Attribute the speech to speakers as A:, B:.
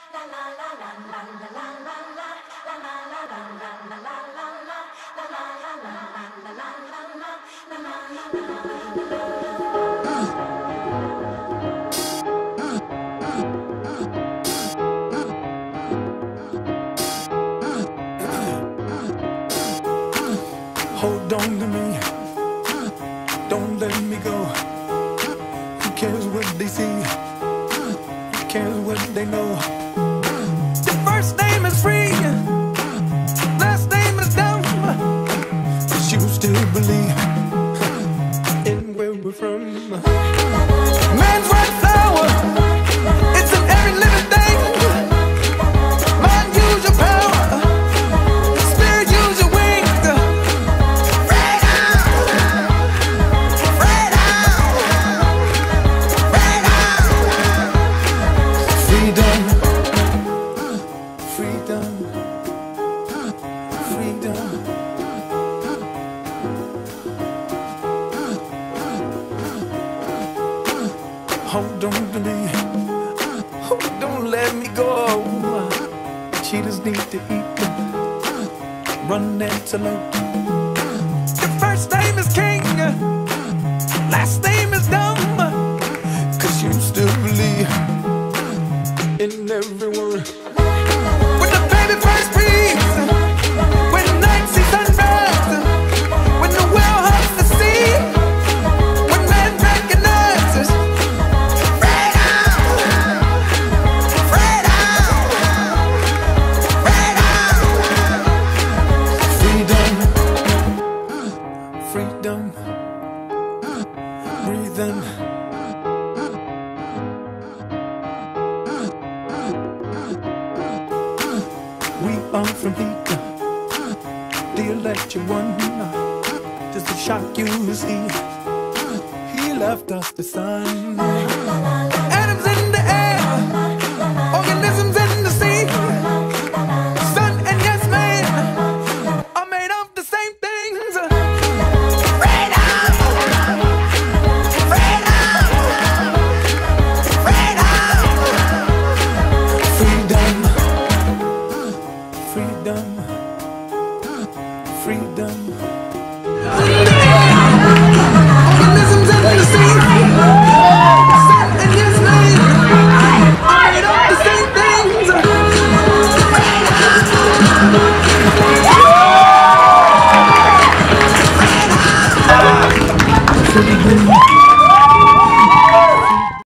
A: Hold on to me, don't let me go. Who cares what they see? Who cares what they know? Your first name is free, last name is dumb. But you still believe in where we're from. Man's white flower, it's in every living thing. Mind, use your power, spirit, use your wings. Hold on to me, don't let me go. Cheetahs need to eat, run antelope. Your first name is king, last name is dumb. Cause you still believe in everyone. When the baby first breathes, when the night sees sunrise, when the whale hugs the sea, when man recognizes freedom, breathe in. We are from Hika, the electric one. Just to shock you, see, he left us the sun.